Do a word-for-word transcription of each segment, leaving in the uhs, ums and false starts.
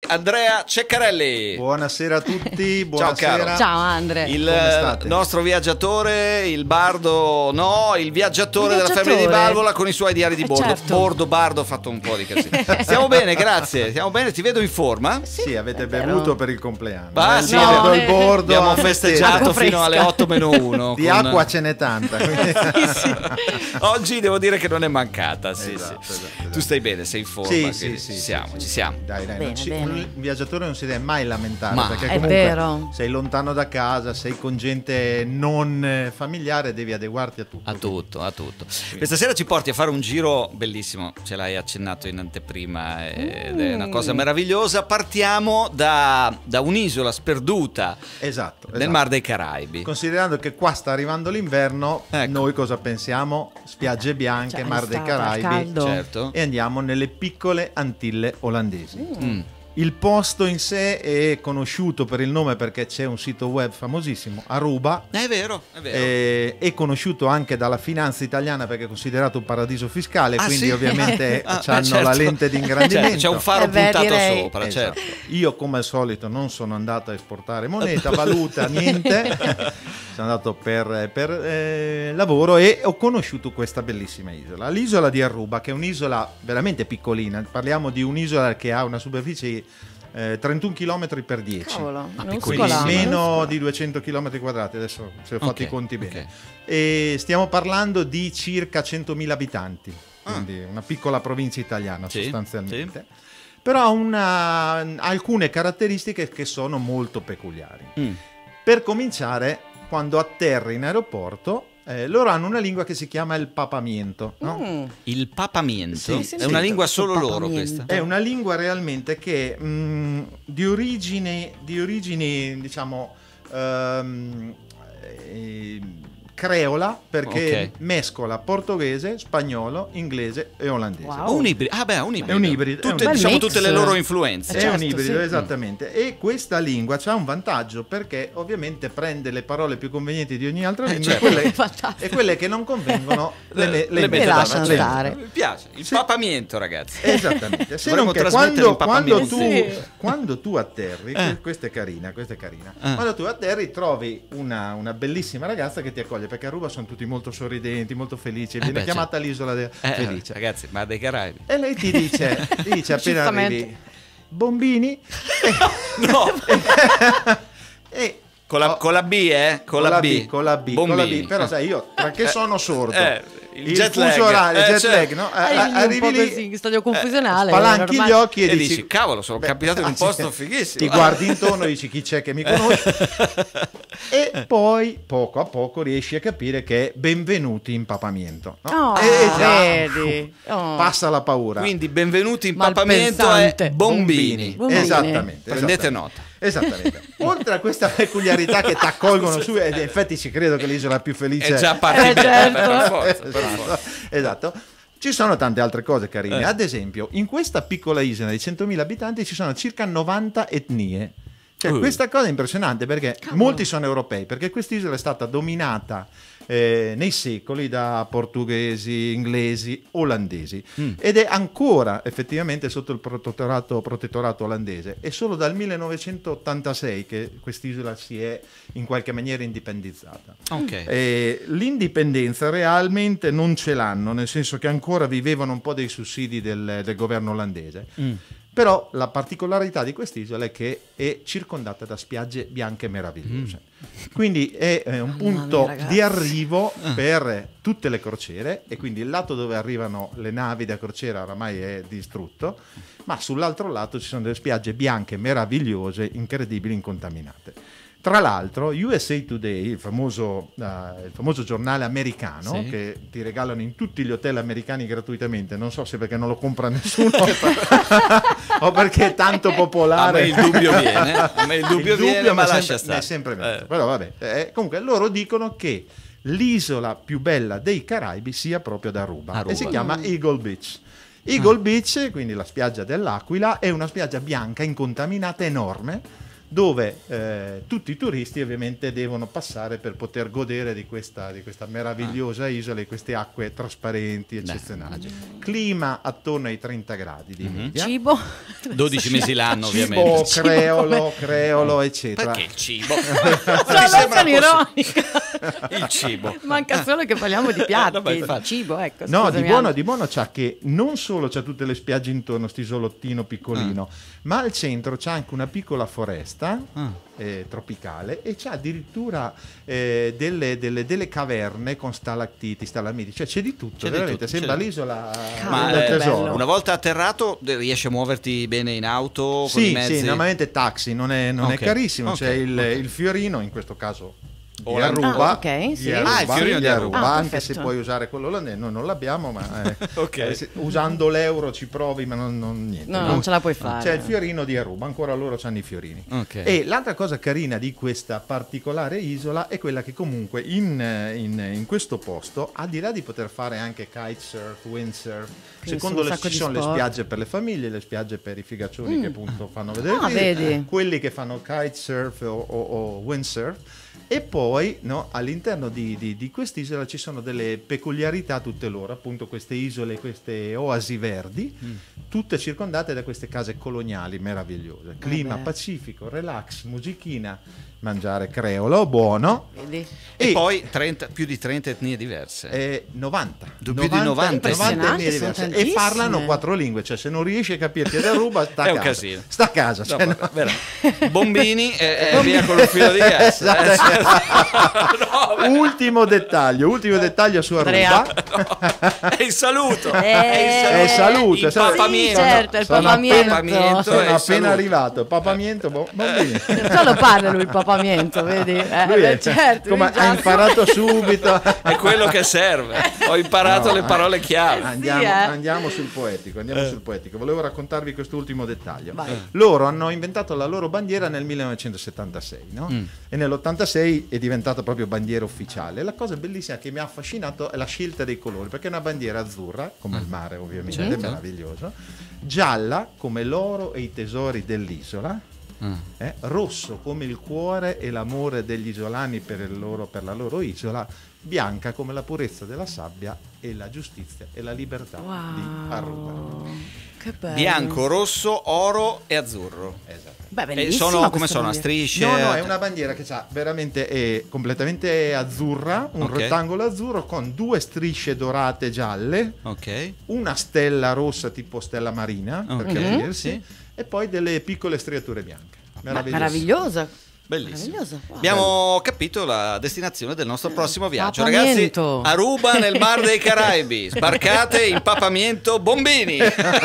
Andrea Ceccarelli. Buonasera a tutti, buonasera. Ciao caro. Ciao Andre. Il nostro viaggiatore, il bardo no, il viaggiatore, il della viaggiatore. femmina di Valvola con i suoi diari di Eh, bordo. certo. Bordo, bardo, ho fatto un po' di casino. Stiamo bene, grazie. Stiamo bene, ti vedo in forma. Sì, avete vero. bevuto per il compleanno. Ah, Eh, sì, vi vedo no, il eh. bordo. Abbiamo a festeggiato Acqua fino fresca. alle otto meno uno. Di con- acqua ce n'è tanta. quindi- Oggi devo dire che non è mancata. Sì, Esatto, sì. esatto, esatto. Tu stai bene, sei in forma. Sì, sì, quindi sì, ci sì, siamo, sì, ci sì. siamo. Dai, dai, Bene, non ci- bene. un viaggiatore non si deve mai lamentare, Ma- perché È comunque vero. sei lontano da casa, sei con gente non eh, familiare, devi adeguarti a tutto. A tutto, a tutto. Questa sera ci porti a fare un giro bellissimo, ce l'hai accennato in anteprima ed è una cosa meravigliosa. Partiamo da, da un'isola sperduta Esatto, nel esatto. Mar dei Caraibi. Considerando che qua sta arrivando l'inverno, Ecco. noi cosa pensiamo? Spiagge bianche, Cioè, Mar dei l'estate, al Caraibi, caldo. Certo. e andiamo nelle piccole Antille olandesi. Mm. Il posto in sé è conosciuto per il nome perché c'è un sito web famosissimo, Aruba. È vero, è vero. Eh, è conosciuto anche dalla finanza italiana perché è considerato un paradiso fiscale, Ah, quindi sì? ovviamente Ah, hanno beh, certo. la lente di ingrandimento. Certo, c'è un faro Eh beh, puntato direi. sopra, Esatto. certo. Io come al solito non sono andato a esportare moneta, valuta, niente. Sono andato per, per eh, lavoro e ho conosciuto questa bellissima isola. L'isola di Aruba, che è un'isola veramente piccolina. Parliamo di un'isola che ha una superficie eh, trentuno chilometri per dieci. Cavolo, Quindi minuscola, meno minuscola. di duecento chilometri quadrati, adesso se ho fatto Ok, i conti bene. ok. E stiamo parlando di circa centomila abitanti, quindi una piccola provincia italiana Ah. Sì, sostanzialmente. Però ha una- alcune caratteristiche che sono molto peculiari. Mm. Per cominciare, quando atterri in aeroporto, eh, loro hanno una lingua che si chiama il papamiento, no? Mm. Il papamiento Sì, sì, è sì. una lingua solo Il loro papamiento. questa. È una lingua realmente che mh, di origine, di origini, diciamo, ehm, eh, creola, perché Ok. mescola portoghese, spagnolo, inglese e olandese. Wow. Un ibrido. Ah beh, un ibrido. È un ibrido, è un Tutte, bel diciamo mix. tutte le loro influenze. È certo, un ibrido, sì. esattamente. E questa lingua ha un vantaggio perché ovviamente prende le parole più convenienti di ogni altra Eh, lingua certo. e, quelle, Fantastico. e quelle che non convengono le, le, le mette lasciano da lasciano parte. stare. Mi piace. Il Sì. papamiento, ragazzi. Esattamente. Se Dovremmo non che trasmettere quando, il quando, tu, papamiento. Sì. quando tu atterri, Eh. questa è carina, questa è carina. Eh. Quando tu atterri trovi una, una bellissima ragazza che ti accoglie, perché a Ruba sono tutti molto sorridenti, molto felici, viene beh, chiamata l'isola de- Eh, felice. ragazzi, ma dei Caraibi. E lei ti dice, ti dice appena Giustamente. arrivi, bombini, No, e con la, oh, con la B, eh? Con, la, B. con la B, con la Bombini. B. Però sai, io perché sono sordo, eh, il il, jet fuso lag. orario, il Eh, jet certo. lag, no? A- Eh, a- un arrivi po' lì, così, in stadio confusionale. spalanchi normale. gli occhi e, E dici, dici, cavolo, sono beh, capitato in un sì, posto fighissimo. ti guardi intorno e dici chi c'è che mi conosce e poi poco a poco riesci a capire che è benvenuti in papamiento, no? Oh, E già, vedi. Oh. passa la paura. Quindi benvenuti in papamento è Malpensante. bombini. Bombini. Esattamente, Prendete esattamente. nota. Esattamente. Oltre a questa peculiarità che ti accolgono su, ed in effetti ci credo che l'isola più felice È già partita. Eh, certo. per forza, per esatto, forza. esatto. Ci sono tante altre cose carine. Eh. Ad esempio, in questa piccola isola di centomila abitanti ci sono circa novanta etnie. Cioè, Uh. questa cosa è impressionante perché molti sono europei, perché quest'isola è stata dominata eh, nei secoli da portoghesi, inglesi, olandesi Mm. ed è ancora effettivamente sotto il protettorato, protettorato olandese. È solo dal millenovecentottantasei che quest'isola si è in qualche maniera indipendizzata. Ok. Eh, l'indipendenza realmente non ce l'hanno, nel senso che ancora vivevano un po' dei sussidi del, del governo olandese. Mm. Però la particolarità di quest'isola è che è circondata da spiagge bianche meravigliose. Quindi è eh, un Mamma punto mia, ragazzi. di arrivo per tutte le crociere, e quindi il lato dove arrivano le navi da crociera oramai è distrutto, ma sull'altro lato ci sono delle spiagge bianche meravigliose, incredibili, incontaminate. Tra l'altro U S A Today, il famoso, uh, il famoso giornale americano, Sì. che ti regalano in tutti gli hotel americani gratuitamente, non so se perché non lo compra nessuno o perché è tanto A popolare. me il dubbio viene, a me il dubbio viene, ma mi è lascia sempre, stare. mi è sempre venuto. Eh. Però vabbè, eh, comunque loro dicono che l'isola più bella dei Caraibi sia proprio ad Aruba, Aruba. e si chiama Eagle Beach. Eagle Beach, quindi la spiaggia dell'Aquila, è una spiaggia bianca incontaminata enorme, dove eh, tutti i turisti ovviamente devono passare per poter godere di questa, di questa meravigliosa ah. isola e queste acque trasparenti eccezionali. Beh, clima attorno ai trenta gradi di mm-hmm. media. Cibo dodici mesi l'anno cibo, ovviamente. Creolo, creolo eccetera. Perché il cibo? sono ironica. Il cibo. Manca solo che parliamo di piatti, No, beh, di cibo, ecco. No, di scusami, buono, Anna. di buono c'ha che non solo c'ha tutte le spiagge intorno, sti isolottino piccolino, Ah. ma al centro c'ha anche una piccola foresta Ah. eh, tropicale e c'ha addirittura eh, delle, delle, delle caverne con stalattiti, stalagmiti, cioè c'è di tutto, C'è di veramente, tutto, sembra c'è di- l'isola Ma del eh, tesoro. bello. una volta atterrato eh, riesci a muoverti bene in auto con i Sì, mezzi? sì, normalmente taxi, non è, non Ok, è carissimo, ok, c'è il, ok. il fiorino, in questo caso di Ola- Aruba, Ah, ok, di sì. Aruba, Ah, il fiorino di Aruba. Ah, anche perfetto. se puoi usare quello olandese, noi non l'abbiamo, ma eh, Ok. eh, se- usando l'euro ci provi, ma non, non- niente. No, no? non ce la puoi fare. C'è il fiorino di Aruba, ancora loro hanno i fiorini. Ok. E l'altra cosa carina di questa particolare isola è quella che comunque in, in, in questo posto, al di là di poter fare anche kitesurf, windsurf, Quindi secondo sono un le, sacco ci di sono le sport. spiagge per le famiglie, le spiagge per i figaccioni che appunto fanno vedere Ah, il video, vedi. quelli che fanno kitesurf o, o, o windsurf. E poi no, all'interno di, di, di quest'isola ci sono delle peculiarità tutte loro, appunto queste isole, queste oasi verdi, Mm. tutte circondate da queste case coloniali meravigliose. Clima Vabbè. pacifico, relax, musichina, mangiare creolo, buono. Vedi? E, E- poi trenta, più di trenta etnie diverse. Eh, novanta. Più di novanta. Impressionante, etnie sono diverse. E tantissime. parlano quattro lingue, cioè se non riesci a capirti ad Aruba sta a È un casa. casino. Sta a casa. No, cioè, vabbè, no. veramente. Bombini e, e via con lo filo di gas. Esatto. Eh, certo. No, Ultimo dettaglio, ultimo dettaglio su Andrea. Aruba. è il saluto. Eh, È il saluto, Il sai- papamiento. Sì, certo, il Sono papamiento. papamiento. Sono e appena saluto. arrivato, papamiento, bo- bambini. Solo parla lui il papamiento, vedi? Eh, Lui è- beh, certo, come lui già ha imparato subito. È quello che serve. Ho imparato No, le eh. parole chiave. Andiamo, Sì, eh. andiamo sul poetico, andiamo Eh. sul poetico. Volevo raccontarvi quest'ultimo dettaglio. Vai. Loro hanno inventato la loro bandiera nel millenovecentosettantasei, no? Mm. E nell'ottantasei è diventata proprio bandiera ufficiale. La cosa bellissima che mi ha affascinato è la scelta dei colori, perché è una bandiera azzurra, come il mare ovviamente, Certo. meraviglioso, gialla come l'oro e i tesori dell'isola, Ah. eh, rosso come il cuore e l'amore degli isolani per, il loro, per la loro isola, bianca come la purezza della sabbia e la giustizia e la libertà di Aruba. Wow, che bello. Bianco, rosso, oro e azzurro. Esatto. Beh, E bellissima sono come questa sono? A bandiera. strisce? No, no, è una bandiera che ha veramente è completamente azzurra, un Ok. rettangolo azzurro con due strisce dorate gialle, Ok. una stella rossa tipo stella marina, per Ok, capirsi, sì. e poi delle piccole striature bianche. Ma- Meraviglioso. meravigliosa. Bellissimo. Meravigliosa. Wow. Abbiamo capito la destinazione del nostro prossimo viaggio. Ragazzi, Papamiento. Aruba nel Mar dei Caraibi. Sbarcate in Papamiento Bombini.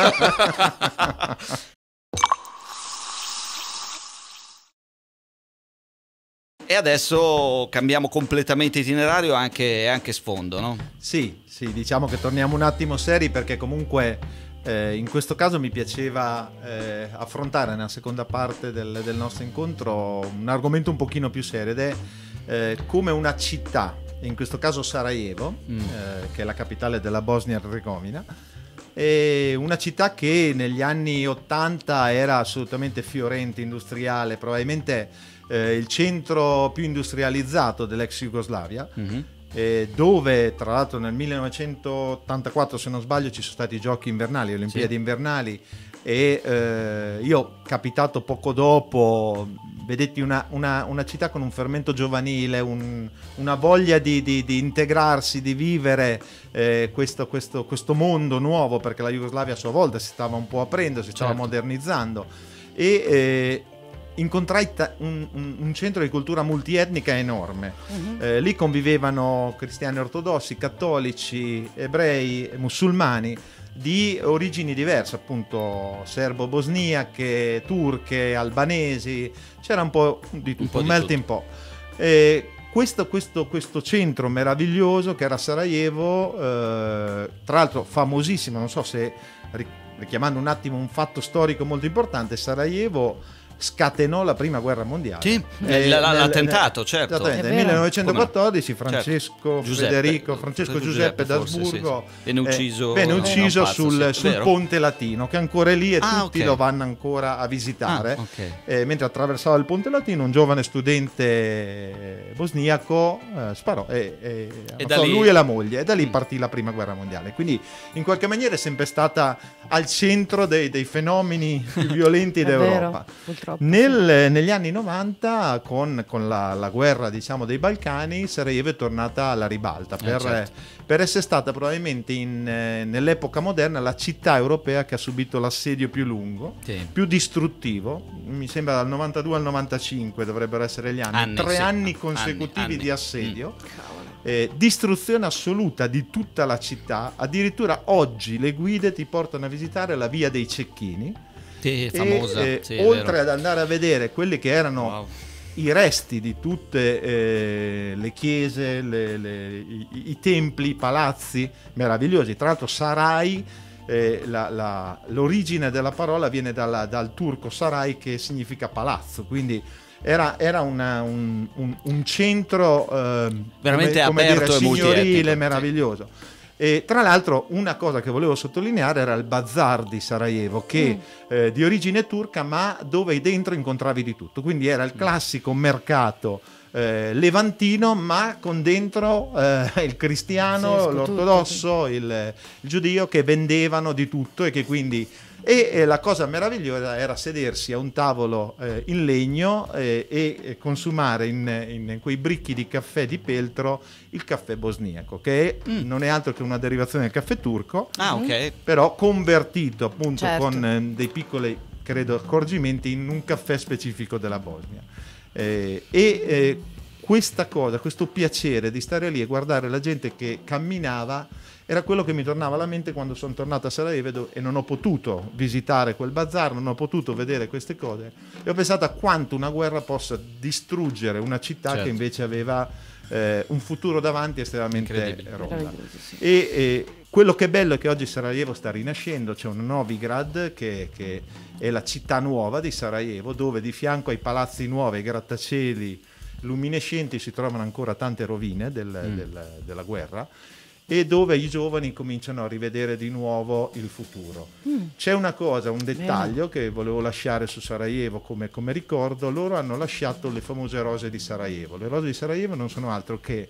E adesso cambiamo completamente itinerario anche, anche sfondo, no? Sì, sì, diciamo che torniamo un attimo seri perché comunque eh, in questo caso mi piaceva eh, affrontare nella seconda parte del, del nostro incontro un argomento un pochino più serio ed è eh, come una città, in questo caso Sarajevo, Mm. eh, che è la capitale della Bosnia-Herzegovina, è una città che negli anni ottanta era assolutamente fiorente, industriale, probabilmente eh, il centro più industrializzato dell'ex Jugoslavia, Mhm. eh, dove tra l'altro nel millenovecentottantaquattro, se non sbaglio, ci sono stati i giochi invernali, le Olimpiadi Sì. invernali, e eh, io, capitato poco dopo, vedetti una, una- una città con un fermento giovanile, un- una voglia di, di- di integrarsi, di vivere eh, questo, questo- questo mondo nuovo, perché la Jugoslavia a sua volta si stava un po' aprendo, si stava Certo. modernizzando, e eh, incontrai ta- un, un- un centro di cultura multietnica enorme. Mhm. Eh, lì convivevano cristiani ortodossi, cattolici, ebrei, musulmani di origini diverse, appunto serbo-bosniache, turche, albanesi, c'era un po' di tutto, po' un, di melting pot. Eh, questo, questo, questo centro meraviglioso che era Sarajevo, eh, tra l'altro famosissimo, non so se ri- richiamando un attimo un fatto storico molto importante, Sarajevo scatenò la prima guerra mondiale. Sì, Eh, l- l- nel- l'attentato, certo. esattamente, È nel vero. millenovecentoquattordici Come no? Francesco Certo. Giuseppe. Federico Francesco Giuseppe, forse, d'Asburgo sì, sì. Venne ucciso, eh, venne eh, ucciso da un pazzo, sul, sì. sul Vero? Ponte Latino, che ancora è lì e Ah, tutti ok. lo vanno ancora a visitare. Ah, ok. Eh, mentre attraversava il Ponte Latino, un giovane studente bosniaco eh, sparò e, e E da ammazzò lì- lui e la moglie, e da lì Mm. partì la prima guerra mondiale. Quindi in qualche maniera è sempre stata al centro dei, dei fenomeni più violenti È d'Europa. vero, purtroppo. Nel- negli anni novanta, con, con la, la guerra, diciamo, dei Balcani, Sarajevo è tornata alla ribalta Eh, per, certo. per essere stata probabilmente in, eh, nell'epoca moderna la città europea che ha subito l'assedio più lungo, Sì. più distruttivo. Mi sembra dal novantadue al novantacinque dovrebbero essere gli anni, Anni, tre sì. anni Anni, consecutivi anni. di assedio. Cavolo. Eh, distruzione assoluta di tutta la città. Addirittura oggi le guide ti portano a visitare la via dei Cecchini. Sì, E, famosa. eh, sì, è oltre vero. ad andare a vedere quelli che erano Wow. i resti di tutte eh, le chiese, le- le- i, i templi, i palazzi meravigliosi. Tra l'altro Sarai, eh, la- la- l'origine della parola viene dalla- dal turco Sarai, che significa palazzo, quindi era, era una- un, un- un centro eh, Veramente come, come aperto dire, e multietnico, signorile, sì. meraviglioso. E tra l'altro una cosa che volevo sottolineare era il bazar di Sarajevo, che eh, di origine turca, ma dove dentro incontravi di tutto. Quindi era il classico mercato eh, levantino, ma con dentro eh, il cristiano, Pazzesco, l'ortodosso, il, il giudio, che vendevano di tutto e che quindi... E eh, la cosa meravigliosa era sedersi a un tavolo eh, in legno eh, e e consumare in, in quei bricchi di caffè di peltro il caffè bosniaco, che Mm. non è altro che una derivazione del caffè turco, Ah, ok. però convertito appunto Certo. con eh, dei piccoli, credo, accorgimenti in un caffè specifico della Bosnia. Eh, e eh, questa cosa, questo piacere di stare lì e guardare la gente che camminava, era quello che mi tornava alla mente quando sono tornato a Sarajevo e non ho potuto visitare quel bazar, non ho potuto vedere queste cose, e ho pensato a quanto una guerra possa distruggere una città Certo. che invece aveva eh, un futuro davanti estremamente Incredibile. ronda. Meraviglioso, sì. E, e quello che è bello è che oggi Sarajevo sta rinascendo, c'è un Novigrad che, che è la città nuova di Sarajevo, dove di fianco ai palazzi nuovi, ai grattacieli luminescenti, si trovano ancora tante rovine del- Mm. del- della guerra, e dove i giovani cominciano a rivedere di nuovo il futuro. Mm. C'è una cosa, un dettaglio che volevo lasciare su Sarajevo come, come ricordo: loro hanno lasciato le famose rose di Sarajevo. Le rose di Sarajevo non sono altro che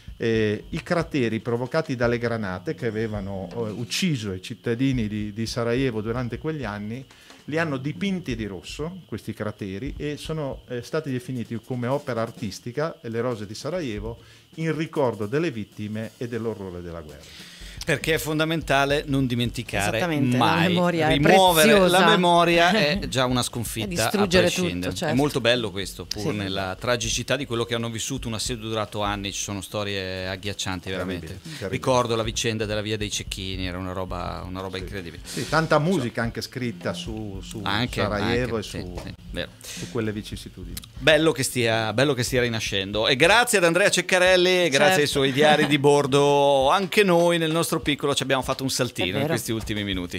eh, i crateri provocati dalle granate che avevano eh, ucciso i cittadini di, di Sarajevo durante quegli anni. Li hanno dipinti di rosso, questi crateri, e sono eh, stati definiti come opera artistica, le rose di Sarajevo, in ricordo delle vittime e dell'orrore della guerra. Perché è fondamentale non dimenticare Esattamente, mai. la memoria è Rimuovere preziosa. la memoria è già una sconfitta, E distruggere a prescindere. tutto, certo. È molto bello questo, pur Sì. nella tragicità di quello che hanno vissuto. Un assedio durato anni, ci sono storie agghiaccianti veramente. Terribile, terribile. Ricordo la vicenda della via dei Cecchini, era una roba, una roba incredibile. Sì, tanta musica anche scritta su, su Anche, Sarajevo anche, e sì, su, sì, vero. su quelle vicissitudini. Bello che, stia, bello che stia rinascendo. E grazie ad Andrea Ceccarelli e grazie Certo. ai suoi diari di bordo, anche noi nel nostro piccolo ci abbiamo fatto un È saltino in vero. questi ultimi minuti.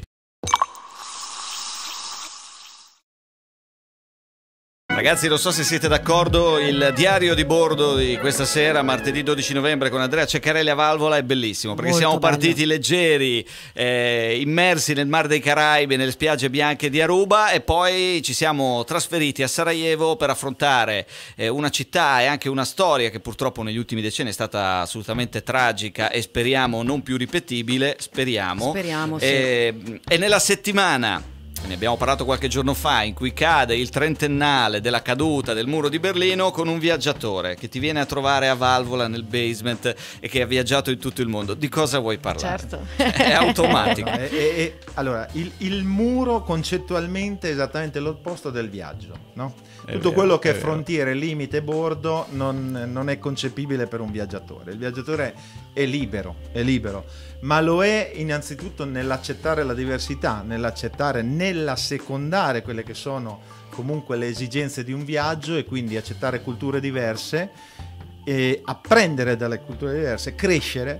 Ragazzi, non so se siete d'accordo, il diario di bordo di questa sera, martedì dodici novembre, con Andrea Ceccarelli a Valvola è bellissimo, perché Molto siamo partiti bello. leggeri, eh, immersi nel Mar dei Caraibi, nelle spiagge bianche di Aruba, e poi ci siamo trasferiti a Sarajevo per affrontare eh, una città e anche una storia che purtroppo negli ultimi decenni è stata assolutamente tragica e speriamo non più ripetibile, speriamo. Speriamo, sì. E, e nella settimana, ne abbiamo parlato qualche giorno fa, in cui cade il trentennale della caduta del muro di Berlino, con un viaggiatore che ti viene a trovare a Valvola nel basement e che ha viaggiato in tutto il mondo. Di cosa vuoi parlare? Certo. È automatico. No, e- e- e- allora, il, il muro concettualmente è esattamente l'opposto del viaggio, no? È Tutto vero, quello che è è vero. frontiere, limite, bordo non, non è concepibile per un viaggiatore. Il viaggiatore è libero, è libero, ma lo è innanzitutto nell'accettare la diversità, nell'accettare, nell'assecondare quelle che sono comunque le esigenze di un viaggio, e quindi accettare culture diverse, e apprendere dalle culture diverse, crescere.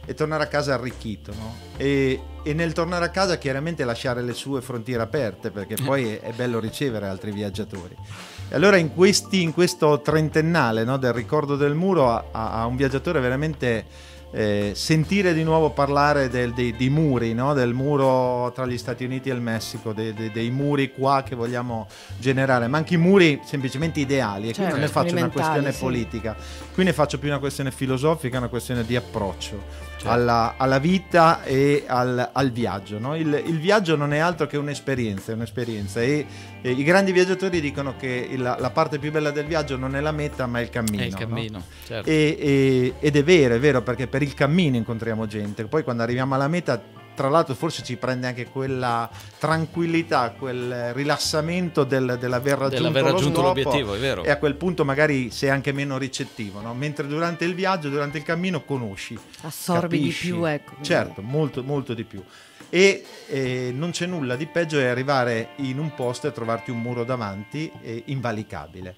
e tornare a casa arricchito, no? E, e nel tornare a casa chiaramente lasciare le sue frontiere aperte, perché poi è, è bello ricevere altri viaggiatori. E allora in, questi, in questo trentennale, no, del ricordo del muro, a, a un viaggiatore veramente eh, sentire di nuovo parlare del, dei, dei muri, no? Del muro tra gli Stati Uniti e il Messico, dei, dei, dei muri qua che vogliamo generare, ma anche i muri semplicemente ideali, e Certo, qui non ne faccio una sperimentali, questione sì. politica, qui ne faccio più una questione filosofica, una questione di approccio. Certo. Alla, alla vita e al, al viaggio, no? il, il viaggio non è altro che un'esperienza, è un'esperienza e, e i grandi viaggiatori dicono che il, la parte più bella del viaggio non è la meta ma è il cammino, È il cammino, no? certo. e, e, ed è vero, è vero, perché per il cammino incontriamo gente, poi quando arriviamo alla meta tra l'altro forse ci prende anche quella tranquillità, quel rilassamento del, dell'aver raggiunto, Dell'aver raggiunto lo scopo, l'obiettivo, è vero. e a quel punto magari sei anche meno ricettivo, no? Mentre durante il viaggio, durante il cammino conosci, Assorbi capisci. di più, ecco. Certo, molto, molto di più. E eh, non c'è nulla di peggio è arrivare in un posto e trovarti un muro davanti eh, invalicabile.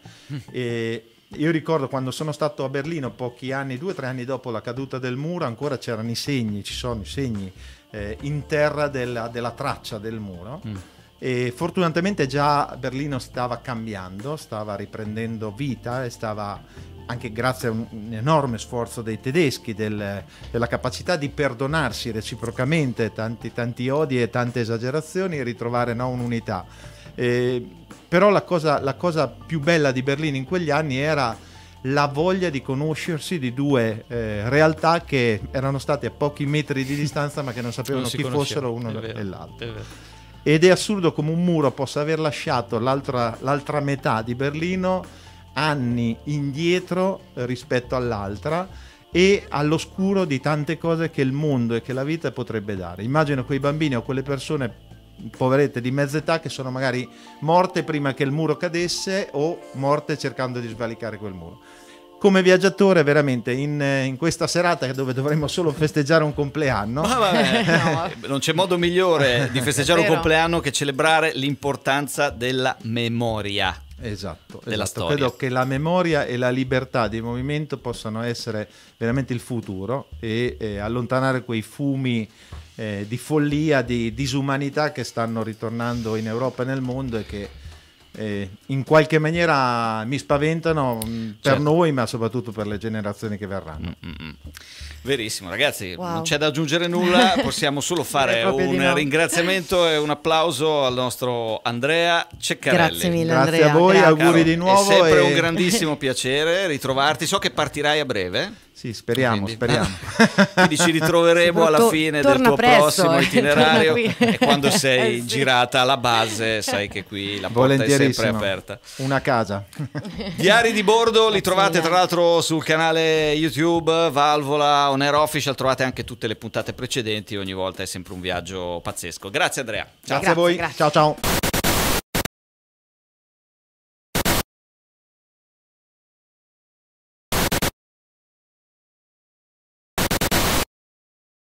E io ricordo quando sono stato a Berlino pochi anni, due o tre anni dopo la caduta del muro, ancora c'erano i segni, ci sono i segni eh, in terra della, della traccia del muro. Mm. E fortunatamente già Berlino stava cambiando, stava riprendendo vita e stava, anche grazie a un, un enorme sforzo dei tedeschi, del, della capacità di perdonarsi reciprocamente tanti, tanti odi e tante esagerazioni e ritrovare, no, un'unità. Eh, però la cosa, la cosa più bella di Berlino in quegli anni era la voglia di conoscersi di due eh, realtà che erano state a pochi metri di distanza ma che non sapevano Non si chi conoscevano, fossero uno è vero, e l'altro. è vero. Ed è assurdo come un muro possa aver lasciato l'altra, l'altra metà di Berlino anni indietro rispetto all'altra e all'oscuro di tante cose che il mondo e che la vita potrebbe dare. Immagino quei bambini o quelle persone poverette di mezza età che sono magari morte prima che il muro cadesse o morte cercando di svalicare quel muro. Come viaggiatore veramente in, in questa serata dove dovremmo solo festeggiare un compleanno, Ma vabbè, No. non c'è modo migliore di festeggiare un Vero. compleanno che celebrare l'importanza della memoria. Esatto, Della esatto. storia. Credo che la memoria e la libertà di movimento possano essere veramente il futuro e eh, allontanare quei fumi eh, di follia, di disumanità che stanno ritornando in Europa e nel mondo e che eh, in qualche maniera mi spaventano mh, per Certo. noi, ma soprattutto per le generazioni che verranno. Mm-mm. Verissimo, ragazzi, Wow. non c'è da aggiungere nulla, possiamo solo fare Direi proprio un di no. ringraziamento e un applauso al nostro Andrea Ceccarelli. Grazie mille, Grazie Andrea. a voi, grazie. auguri Caro, di nuovo. È sempre e- un grandissimo piacere ritrovarti. So che partirai a breve. Sì, speriamo, Quindi- speriamo. Quindi ci ritroveremo alla To- fine del torna tuo presto, prossimo eh, itinerario torna qui. e quando sei Eh, sì. girata alla base sai che qui la porta è sempre Volentierissimo. aperta. Una casa. Diari di bordo li Grazie trovate mille. tra l'altro sul canale YouTube Valvola On Air Official, trovate anche tutte le puntate precedenti, ogni volta è sempre un viaggio pazzesco. Grazie Andrea. Ciao. Grazie a voi. grazie. Ciao ciao.